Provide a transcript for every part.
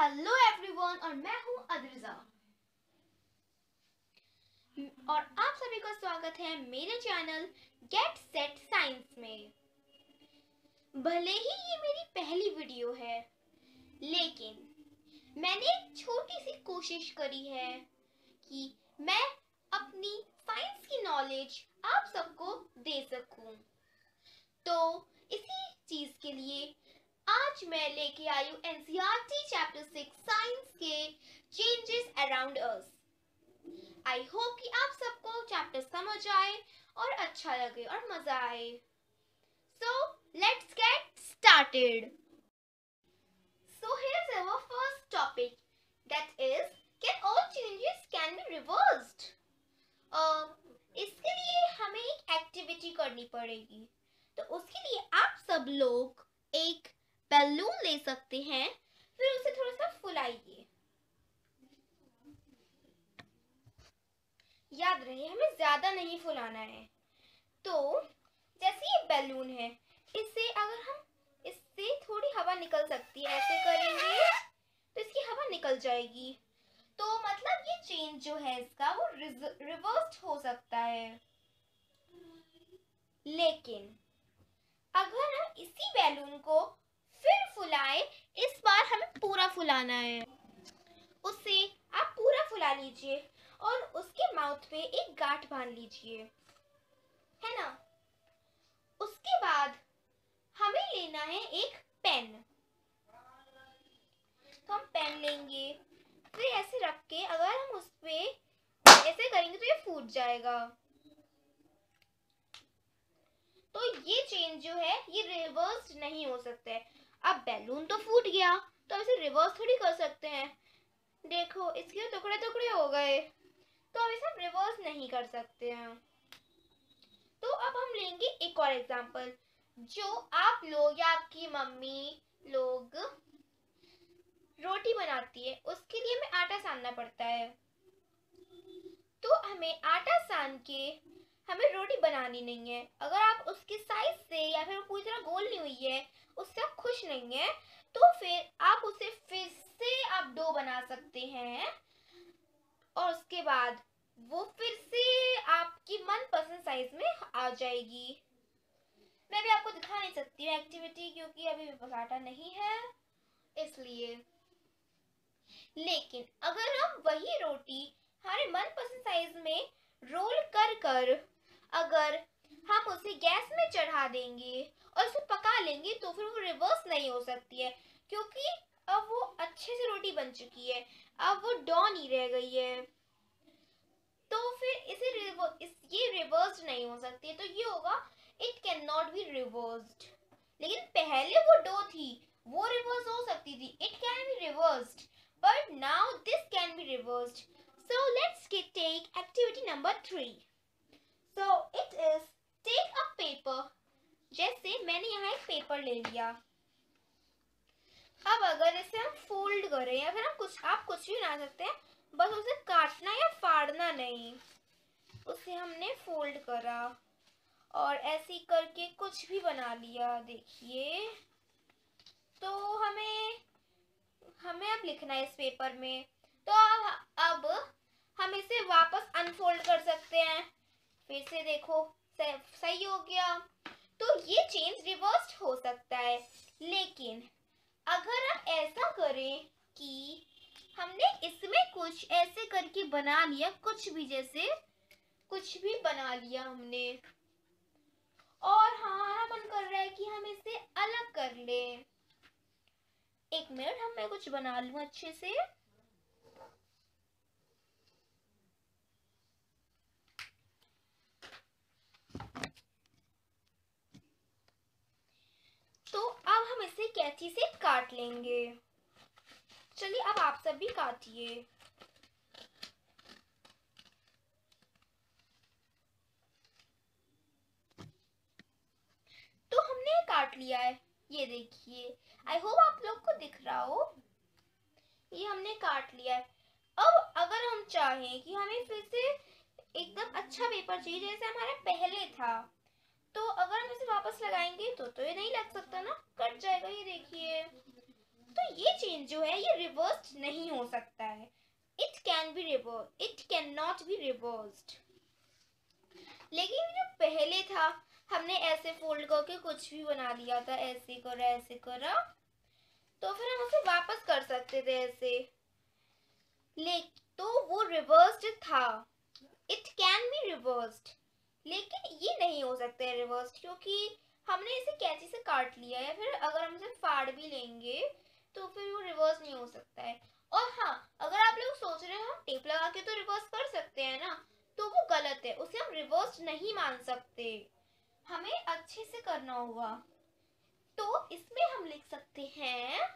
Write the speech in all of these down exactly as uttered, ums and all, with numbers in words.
Hello everyone, और मैं हूं अदरिजा और आप सभी का स्वागत है मेरे चैनल गेट सेट साइंस में। भले ही ये मेरी पहली वीडियो है, लेकिन मैंने एक छोटी सी कोशिश करी है कि मैं अपनी साइंस की नॉलेज आप सबको दे सकूं। तो इसी चीज के लिए आज मैं लेके आई हूँ एनसीईआरटी चैप्टर सिक्स साइंस के changes around us. I hope कि आप सबको चैप्टर समझ आए और अच्छा लगे और मजा आए। So let's get started. So here's our first topic, that is can all changes can be reversed. इसके लिए हमें एक एक्टिविटी करनी पड़ेगी। तो उसके लिए आप सब लोग एक बैलून ले सकते हैं, फिर उसे थोड़ा सा फुलाइए। याद रहे हमें ज्यादा नहीं फुलाना है। तो जैसे ये बैलून है, इससे अगर हम इससे थोड़ी हवा निकल सकती है, ऐसे करेंगे तो इसकी हवा निकल जाएगी। तो मतलब ये चेंज जो है इसका वो रिवर्स्ड हो सकता है। लेकिन अगर हम इसी बैलून को फिर फुलाए, इस बार हमें पूरा फुलाना है। उसे आप पूरा फुला लीजिए और उसके माउथ पे एक गांठ बांध लीजिए, है ना। उसके बाद हमें लेना है एक पेन। तो हम पेन लेंगे, फिर ऐसे रख के अगर हम उस पे ऐसे करेंगे तो ये फूट जाएगा। तो ये चेंज जो है ये रिवर्स नहीं हो सकता है। अब बैलून तो फूट गया, तो इसे रिवर्स थोड़ी कर सकते हैं। देखो इसके टुकड़े टुकड़े हो गए, तो अब इसे हम रिवर्स नहीं कर सकते हैं। तो अब हम लेंगे एक और एग्जांपल, जो आप लोग या आपकी मम्मी लोग रोटी बनाती है, उसके लिए हमें आटा सानना पड़ता है। तो हमें आटा सान के हमें रोटी बनानी नहीं है। अगर आप उसके साइज से या फिर पूरी तरह गोल नहीं हुई है, उससे आप खुश नहीं है, तो फिर आप उसे फिर से आप डो बना सकते हैं और उसके बाद वो फिर से आपकी मनपसंद साइज में आ जाएगी। मैं भी आपको दिखा नहीं सकती हूँ एक्टिविटी, क्योंकि अभी मेरे पास आटा नहीं है, इसलिए। लेकिन अगर हम वही रोटी हमारे मनपसंद साइज में रोल कर कर अगर हम उसे गैस में चढ़ा देंगे और उसे पका लेंगे, तो फिर वो रिवर्स नहीं हो सकती है, क्योंकि अब वो अच्छे से रोटी बन चुकी है, अब वो डॉ नहीं रह गई है। तो फिर इसे रिवर्स इस ये रिवर्स नहीं हो सकती है। तो ये होगा it can not be reversed. लेकिन पहले वो डो थी, वो रिवर्स हो सकती थी, it can be reversed, but now this can be reversed. So let's get take activity number three. So it is take a paper. जैसे मैंने यहाँ एक पेपर ले लिया। अब अगर इसे हम फोल्ड करें या फिर हम कुछ आप कुछ भी बना सकते हैं, बस उसे काटना या फाड़ना नहीं। उसे हमने फोल्ड करा और ऐसे करके कुछ भी बना लिया। देखिए, तो हमें हमें अब लिखना है इस पेपर में। तो अब हम इसे वापस अनफोल्ड कर सकते हैं। फिर से देखो, सही हो गया। तो ये चेंज रिवर्स्ड हो सकता है। लेकिन अगर हम ऐसा करें कि हमने इसमें कुछ ऐसे करके बना लिया, कुछ भी जैसे कुछ भी बना लिया हमने, और हमारा मन कर रहा है कि हम इसे अलग कर लें। एक मिनट, हम मैं कुछ बना लूं अच्छे से। तो अब हम इसे कैंची से काट लेंगे। चलिए अब आप सब भी काटिए। तो हमने काट लिया है, ये देखिए। आई होप आप लोग को दिख रहा हो, ये हमने काट लिया है। अब अगर हम चाहें कि हमें फिर से एकदम अच्छा पेपर चाहिए जैसे हमारा पहले था, तो अगर हम इसे वापस लगाएंगे तो तो ये नहीं लग सकता ना, कट जाएगा। ये देखिए, तो ये चेंज जो है ये रिवर्स नहीं हो सकता है। It can be reverse, it can not be reversed. लेकिन जो पहले था हमने ऐसे फोल्ड करके कुछ भी बना लिया था, ऐसे करा ऐसे करा, तो फिर हम उसे वापस कर सकते थे ऐसे, लेकिन तो वो रिवर्स्ड था, इट कैन बी रिवर्स्ड। लेकिन ये नहीं हो सकता है रिवर्स्ड, क्योंकि हमने इसे कैंची से काट लिया है, फिर अगर हम इसे फाड़ भी लेंगे तो फिर वो रिवर्स नहीं हो सकता है। और हाँ, अगर आप लोग सोच रहे हैं हम टेप लगा के तो रिवर्स कर सकते हैं ना, तो वो गलत है, उसे हम रिवर्स नहीं मान सकते, हमें अच्छे से करना होगा। तो इसमें हम लिख सकते हैं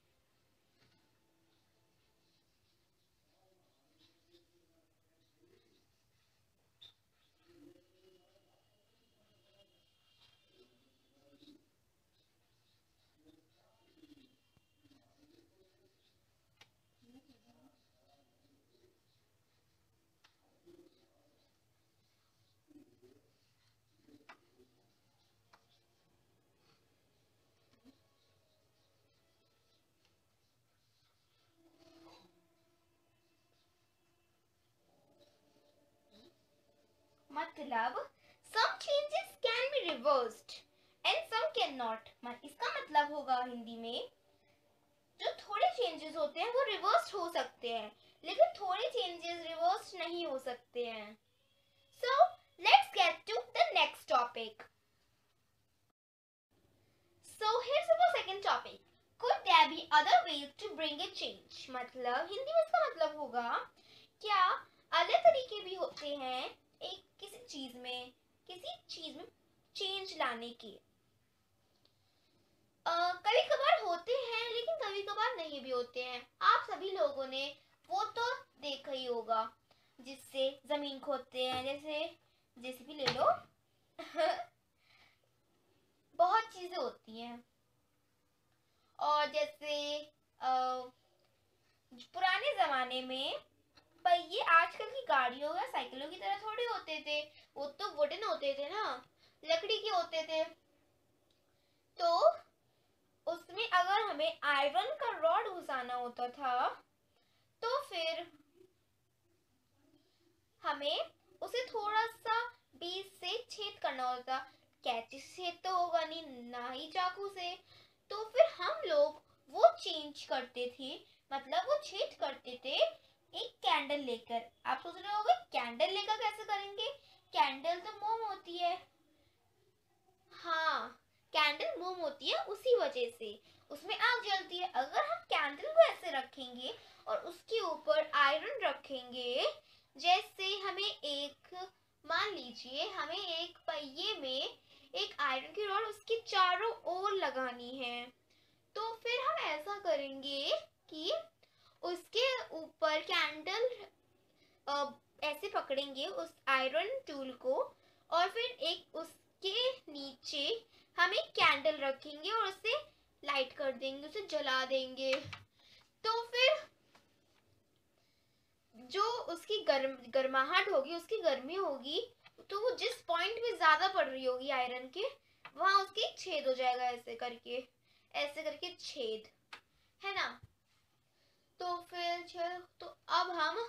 मतलब some changes can be reversed and some cannot। इसका मतलब होगा हिंदी में जो थोड़े चेंजेस होते हैं वो रिवर्स हो सकते हैं, लेकिन थोड़े चेंजेस रिवर्स नहीं हो सकते हैं। So let's get to the next topic. So here's our second topic. Could there be other ways to bring a change? मतलब हिंदी में इसका मतलब होगा क्या अलग तरीके भी होते हैं एक किसी चीज में किसी चीज में चेंज लाने के। कभी कभार होते हैं लेकिन कभी कभार नहीं भी होते हैं। आप सभी लोगों ने वो तो देखा ही होगा जिससे जमीन खोदते हैं, जैसे जेसीबी ले लो बहुत चीजें होती हैं। और जैसे आ, पुराने जमाने में पहिए आजकल की गाड़ियों या साइकिलों की तरह थोड़ी होते थे, वो तो वुडन होते थे ना, लकड़ी के होते थे। तो उसमें अगर हमें आयरन का रॉड घुसाना होता था तो फिर हमें उसे थोड़ा सा बीच से छेद करना होता। कैंची से छेद तो होगा नहीं, ना ही चाकू से। तो फिर हम लोग वो चेंज करते थे, मतलब वो छेद करते थे एक कैंडल लेकर। आप सोच रहे होंगे कैंडल लेकर कैसे करेंगे, कैंडल तो मोम होती है। हाँ, कैंडल मोम होती है, उसी वजह से उसमें आग जलती है। अगर हम कैंडल को ऐसे रखेंगे और उसके ऊपर आयरन रखेंगे, जैसे हमें एक मान लीजिए हमें एक पहिए में एक आयरन की रॉड उसके चारों ओर लगानी है, तो फिर हम ऐसा करेंगे कि उसके ऊपर कैंडल ऐसे पकड़ेंगे उस आयरन टूल को, और फिर एक उसके नीचे हम एक कैंडल रखेंगे और उसे लाइट कर देंगे, उसे जला देंगे। तो फिर जो उसकी गर्म गर्माहट होगी, उसकी गर्मी होगी, तो वो जिस पॉइंट पे ज्यादा पड़ रही होगी आयरन के, वहां उसके छेद हो जाएगा, ऐसे करके ऐसे करके छेद, है ना। तो फिर चलो, तो अब हम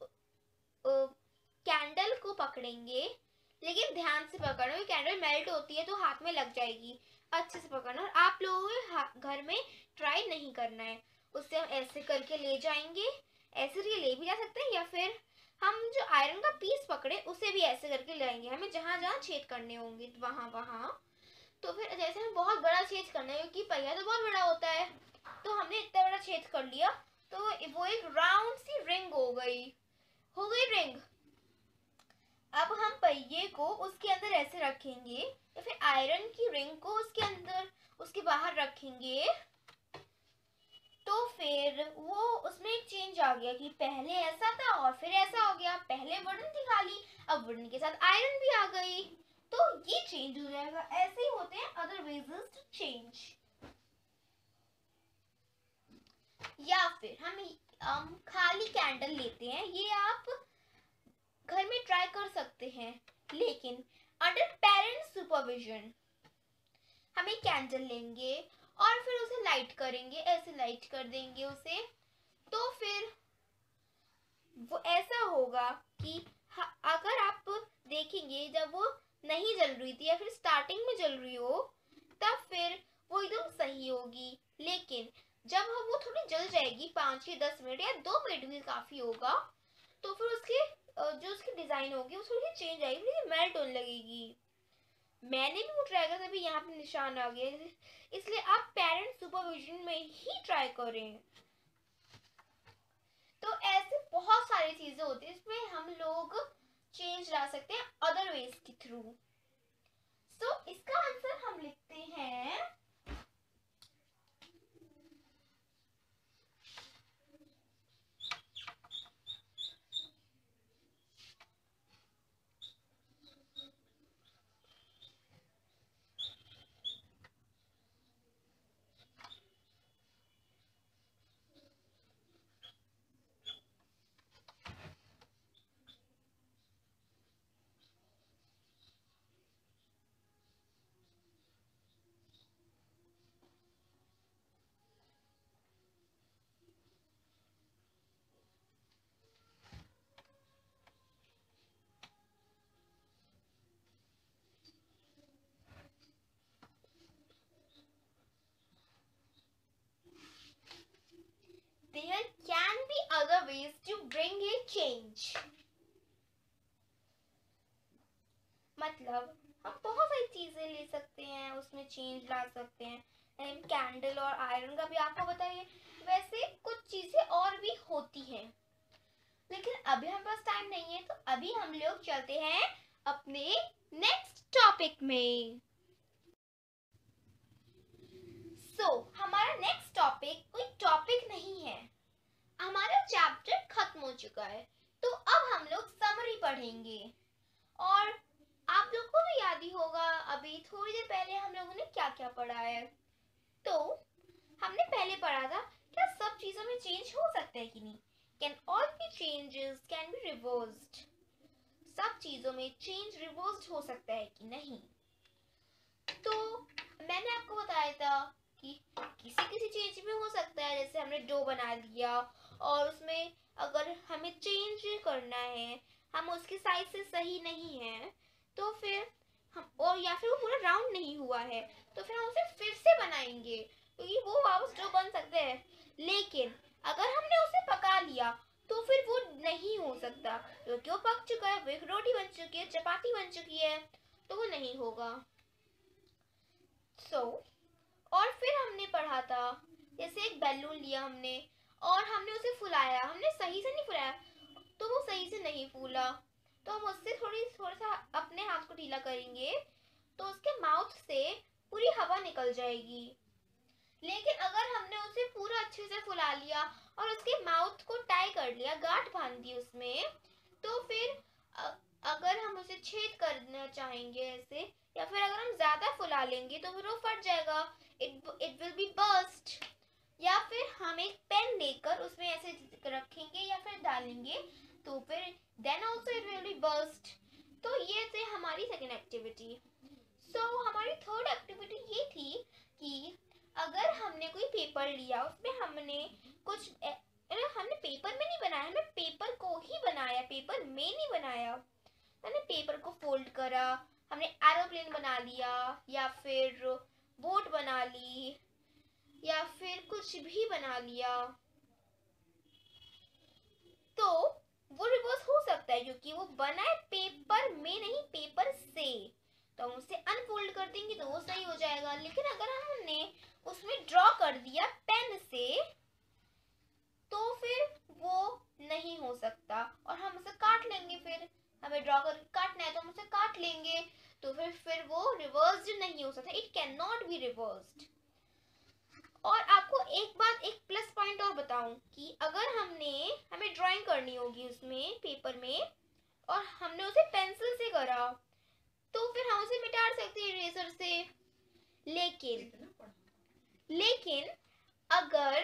कैंडल को पकड़ेंगे, लेकिन ध्यान से पकड़ना, कैंडल मेल्ट होती है तो हाथ में लग जाएगी। अच्छे से पकड़ना, और आप लोगों को घर में ट्राई नहीं करना है। उससे हम ऐसे करके ले जाएंगे, ऐसे करके ले भी जा सकते हैं, या फिर हम जो आयरन का पीस पकड़े उसे भी ऐसे करके लाएंगे। हमें जहां जहां छेद करने होंगे वहां वहां। तो फिर जैसे हमें बहुत बड़ा छेद करना है, क्योंकि पहिया तो बहुत बड़ा होता है, तो हमने इतना बड़ा छेद कर लिया, तो वो एक राउंड सी रिंग हो गई हो गई रिंग। अब हम पहिए को उसके अंदर ऐसे रखेंगे, या फिर आयरन की रिंग को उसके अंदर उसके बाहर रखेंगे, तो फिर वो उसमें एक चेंज आ गया कि पहले ऐसा था और फिर ऐसा हो गया। पहले वुडन थी खाली, अब वुडन के साथ आयरन भी आ गई, तो ये चेंज हो जाएगा। ऐसे ही होते हैं अदर वेज टू चेंज। या फिर हम um, खाली कैंडल लेते हैं, ये आप घर में ट्राई कर सकते हैं, लेकिन अंडर पेरेंट्स सुपरविजन। हम एक कैंडल लेंगे और फिर उसे लाइट करेंगे, ऐसे लाइट कर देंगे उसे, तो फिर वो ऐसा होगा कि अगर आप देखेंगे जब वो नहीं जल रही थी या फिर स्टार्टिंग में जल रही हो तब फिर वो एकदम सही होगी, लेकिन जब हम वो थोड़ी जल जाएगी पाँच या दस मिनट या दो मिनट भी काफी होगा, तो फिर उसके जो उसकी डिजाइन होगी वो थोड़ी चेंज आएगी, थोड़ी मेल्ट होने लगेगी। मैंने भी वो ट्राई किया, तभी यहाँ पे निशान आ गया, इसलिए आप पेरेंट सुपरविजन में ही ट्राई करें। तो ऐसे बहुत सारी चीजें होती है इसमें हम लोग चेंज ला सकते हैं अदर वेज के थ्रू। सो so, इसका आंसर हम लिखते हैं there can be other ways to bring a change। मतलब हम बहुत सारी चीजें ले सकते हैं, उसमें चेंज ला सकते हैं, कैंडल और आयरन का भी आपको बताइए। वैसे कुछ चीजें और भी होती हैं, लेकिन अभी हमारे पास टाइम नहीं है, तो अभी हम लोग चलते हैं अपने नेक्स्ट टॉपिक में। सो so, हमारा नेक्स्ट टॉपिक कोई टॉपिक नहीं है, हमारा चैप्टर खत्म हो चुका है, तो अब हम लोग समरी पढ़ेंगे। और आप लोग को भी याद ही होगा अभी थोड़ी देर पहले हम लोगों ने क्या क्या पढ़ा है। तो हमने पहले पढ़ा था क्या सब चीजों में चेंज हो सकता है कि नहीं, can all be changes can be reversed, सब चीजों में चेंज रिवर्स्ड हो सकता है कि नहीं। तो मैंने आपको बताया था कि किसी किसी चीज में हो सकता है, जैसे हमने डो बना लिया और उसमें अगर हमें चेंज करना है, हम उसके साइज से सही नहीं है, तो फिर हम और या फिर वो पूरा राउंड नहीं हुआ है, तो फिर हम उसे फिर से बनाएंगे, क्योंकि तो वो वापस डो बन सकते हैं। लेकिन अगर हमने उसे पका लिया तो फिर वो नहीं हो सकता, क्योंकि वो पक चुका है, वो एक रोटी बन चुकी है, चपाती बन चुकी है, तो वो नहीं होगा। सो so, और फिर हमने पढ़ा था जैसे एक बैलून लिया हमने और हमने उसे फुलाया, हमने सही से नहीं फुलाया तो वो सही से नहीं फूला, तो हम उससे थोड़ी थोड़ा सा अपने हाथ को ढीला करेंगे तो उसके माउथ से पूरी हवा निकल जाएगी। लेकिन अगर हमने उसे पूरा अच्छे से फुला लिया और उसके माउथ को टाई कर लिया, गांठ बांध दी उसमें, तो फिर अगर हम उसे छेद करना चाहेंगे ऐसे, या फिर अगर हम ज्यादा फुला लेंगे तो फिर वो फट जाएगा, it it will be burst. या फिर हम एक पेन लेकर उसमें ऐसे रखेंगे या फिर डालेंगे तो फिर then also it will be burst. तो ये थे हमारी सेकेंड एक्टिविटी। सो हमारी थर्ड एक्टिविटी ये थी कि अगर हमने कोई पेपर लिया, उसमें हमने कुछ हमने पेपर में नहीं बनाया, हमने पेपर को ही बनाया, पेपर में नहीं बनाया, हमने पेपर को फोल्ड करा, हमने एरोप्लेन बना लिया या फिर बोट बना ली या फिर कुछ भी बना लिया, तो वो रिवर्स हो सकता है क्योंकि वो बना है पेपर में नहीं पेपर से, तो हम उसे अनफोल्ड कर देंगे तो वो सही हो जाएगा। लेकिन अगर हमने उसमें ड्रॉ कर दिया पेन से तो फिर वो नहीं हो सकता और हम उसे काट लेंगे, फिर हमें ड्रॉ कर काटना है तो हम उसे काट लेंगे, तो फिर फिर वो रिवर्स्ड नहीं हो सकता, it can not be reversed. और आपको एक बात, एक प्लस पॉइंट और बताऊं कि अगर हमने हमें ड्राइंग करनी होगी उसमें पेपर में और हमने उसे पेंसिल से करा तो फिर हम उसे मिटा सकते हैं इरेजर से। लेकिन लेकिन अगर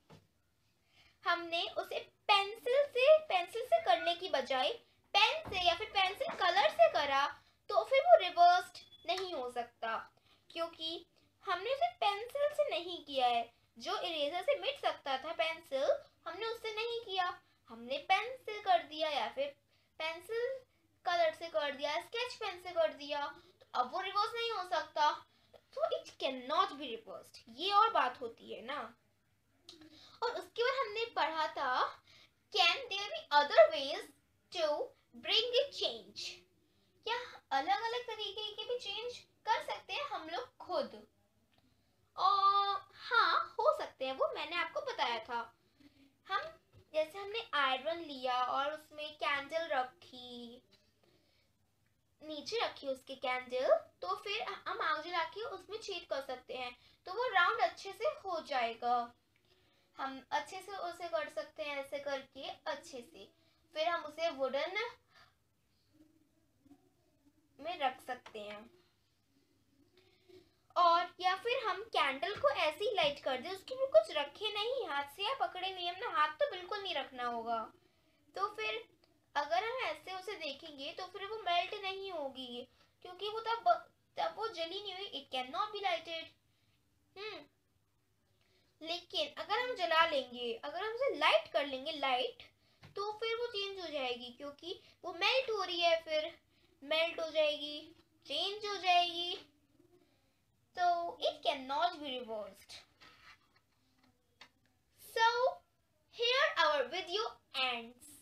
हमने उसे पेंसिल से पेंसिल से करने की बजाय पेन से या फिर पेंसिल कलर से करा तो फिर वो रिवर्स्ड नहीं हो सकता, क्योंकि हमने उसे पेंसिल से नहीं किया है। जो इरेजर से मिट सकता था पेंसिल, हमने उससे नहीं किया, हमने पेन से कर दिया या फिर पेंसिल कलर से कर दिया, स्केच पेन से कर दिया, तो अब वो रिवर्स नहीं हो सकता, तो it can not be reversed. ये और बात होती है ना। और उसके बाद हमने पढ़ा था can there be other ways to bring it change, क्या अलग अलग तरीके के भी चेंज कर सकते हैं हम लोग खुद? और हाँ, हो सकते हैं, वो मैंने आपको बताया था। हम जैसे हमने आयरन लिया और उसमें कैंडल रखी, नीचे रखी उसके कैंडल, तो फिर हम आग जला के उसमें छेद कर सकते हैं, तो वो राउंड अच्छे से हो जाएगा। हम अच्छे से उसे कर सकते हैं ऐसे करके अच्छे से, फिर हम उसे वुडन में रख सकते हैं। और या फिर हम कैंडल को ऐसे ही लाइट कर दे, उसके भी कुछ रखे नहीं, हाथ से या पकड़े नहीं, हमने हाथ तो बिल्कुल नहीं रखना होगा। तो फिर अगर हम ऐसे उसे देखेंगे तो फिर वो मेल्ट नहीं होगी, क्योंकि वो तब तब वो जली नहीं हुई, it can not be lighted. हम्म लेकिन अगर हम जला लेंगे, अगर हम उसे लाइट कर लेंगे लाइट, तो फिर वो चेंज हो जाएगी, क्योंकि वो मेल्ट हो रही है, फिर मेल्ट हो जाएगी, चेंज हो जाएगी, so it cannot be reversed. So here our video ends.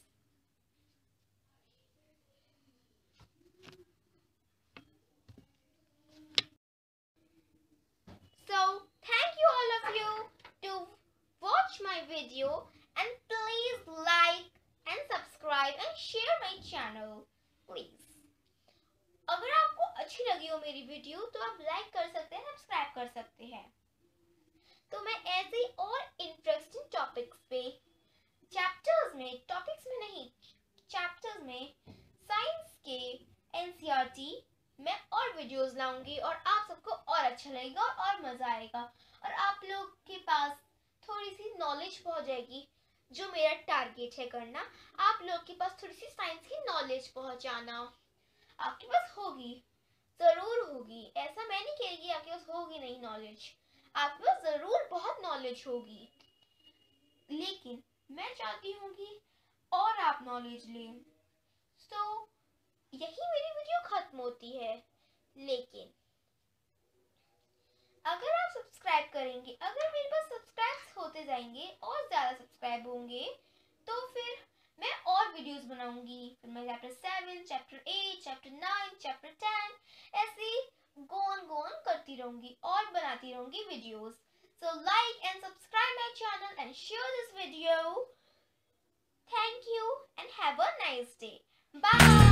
So thank you all of you to watch my video, and please like and subscribe and share my channel please. अगर आपको अच्छी लगी हो मेरी video तो आप like कर सकते हैं, सब्सक्राइब कर सकते हैं। तो मैं ऐसे ही और इंटरेस्टिंग टॉपिक्स पे, चैप्टर्स में, टॉपिक्स में नहीं, चैप्टर्स में साइंस के एनसीईआरटी में और वीडियोस लाऊंगी, और आप सबको और अच्छा लगेगा और मजा आएगा, और आप लोग के पास थोड़ी सी नॉलेज पहुंच जाएगी, जो मेरा टारगेट है करना। आप लोग के पास थोड़ी सी साइंस की नॉलेज पहुंचाना आपके पास होगी, जरूर होगी। ऐसा मैं नहीं कह रही आपके पास होगी नहीं नॉलेज, आपके पास जरूर बहुत नॉलेज होगी, लेकिन मैं चाहती हूँ कि और आप नॉलेज लें। तो यही मेरी वीडियो खत्म होती है, लेकिन अगर आप सब्सक्राइब करेंगे, अगर मेरे पास सब्सक्राइब्स होते जाएंगे और ज्यादा सब्सक्राइब होंगे, तो फिर मैं और वीडियोस बनाऊंगी, फिर मैं chapter seven, chapter eight, chapter nine, chapter ten, ऐसे गोन गोन करती रहूंगी और बनाती रहूंगी videos. So like and subscribe my channel and share this video. Thank you and have a nice day. Bye.